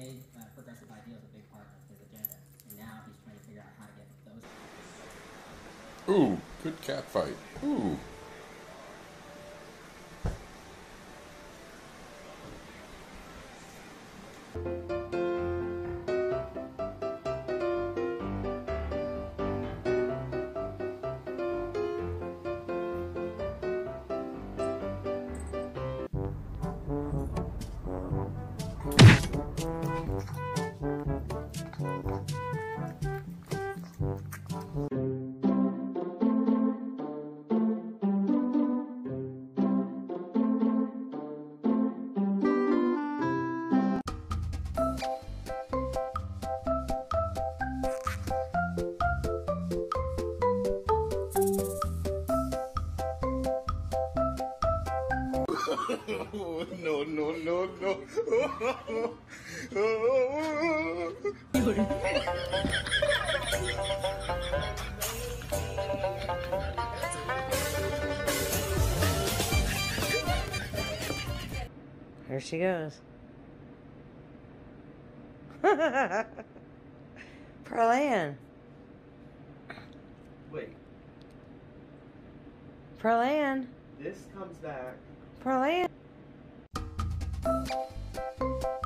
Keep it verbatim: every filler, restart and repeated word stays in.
made uh, progressive ideals a big part of his agenda, and now he's trying to figure out how to get those. Ooh, good cat fight. Ooh. No, no, no, no. Here she goes. Pearl-Ann. Wait, Pearl-Ann. this comes back. Pearl-Ann.